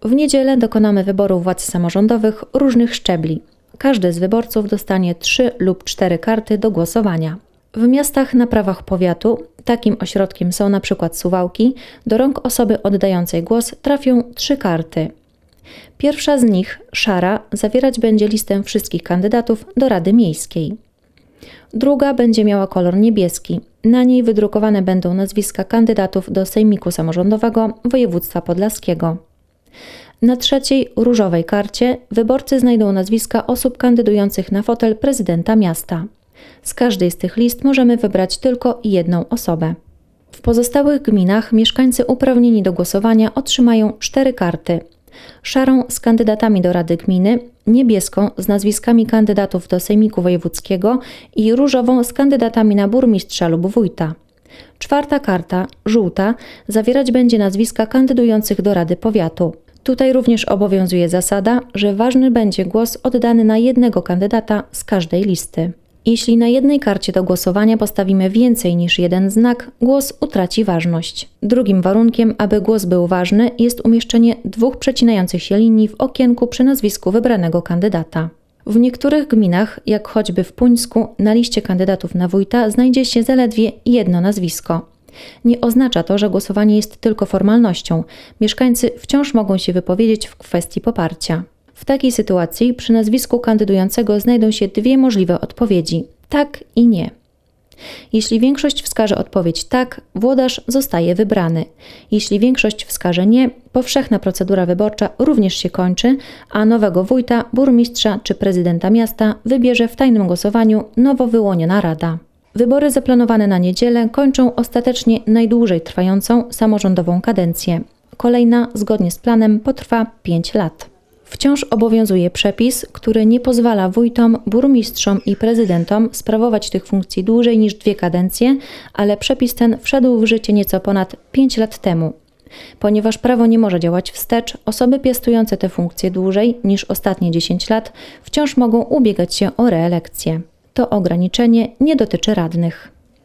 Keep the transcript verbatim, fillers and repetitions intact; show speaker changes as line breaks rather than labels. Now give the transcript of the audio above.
W niedzielę dokonamy wyboru władz samorządowych różnych szczebli. Każdy z wyborców dostanie trzy lub cztery karty do głosowania. W miastach na prawach powiatu, takim ośrodkiem są na przykład Suwałki, do rąk osoby oddającej głos trafią trzy karty. Pierwsza z nich, szara, zawierać będzie listę wszystkich kandydatów do Rady Miejskiej. Druga będzie miała kolor niebieski. Na niej wydrukowane będą nazwiska kandydatów do Sejmiku Samorządowego Województwa Podlaskiego. Na trzeciej, różowej karcie wyborcy znajdą nazwiska osób kandydujących na fotel prezydenta miasta. Z każdej z tych list możemy wybrać tylko jedną osobę. W pozostałych gminach mieszkańcy uprawnieni do głosowania otrzymają cztery karty. Szarą z kandydatami do Rady Gminy, niebieską z nazwiskami kandydatów do Sejmiku Wojewódzkiego i różową z kandydatami na burmistrza lub wójta. Czwarta karta, żółta, zawierać będzie nazwiska kandydujących do Rady Powiatu. Tutaj również obowiązuje zasada, że ważny będzie głos oddany na jednego kandydata z każdej listy. Jeśli na jednej karcie do głosowania postawimy więcej niż jeden znak, głos utraci ważność. Drugim warunkiem, aby głos był ważny, jest umieszczenie dwóch przecinających się linii w okienku przy nazwisku wybranego kandydata. W niektórych gminach, jak choćby w Puńsku, na liście kandydatów na wójta znajdzie się zaledwie jedno nazwisko. Nie oznacza to, że głosowanie jest tylko formalnością. Mieszkańcy wciąż mogą się wypowiedzieć w kwestii poparcia. W takiej sytuacji przy nazwisku kandydującego znajdą się dwie możliwe odpowiedzi – tak i nie. Jeśli większość wskaże odpowiedź tak, włodarz zostaje wybrany. Jeśli większość wskaże nie, powszechna procedura wyborcza również się kończy, a nowego wójta, burmistrza czy prezydenta miasta wybierze w tajnym głosowaniu nowo wyłoniona rada. Wybory zaplanowane na niedzielę kończą ostatecznie najdłużej trwającą samorządową kadencję. Kolejna, zgodnie z planem, potrwa pięć lat. Wciąż obowiązuje przepis, który nie pozwala wójtom, burmistrzom i prezydentom sprawować tych funkcji dłużej niż dwie kadencje, ale przepis ten wszedł w życie nieco ponad pięć lat temu. Ponieważ prawo nie może działać wstecz, osoby piastujące te funkcje dłużej niż ostatnie dziesięć lat wciąż mogą ubiegać się o reelekcję. To ograniczenie nie dotyczy radnych.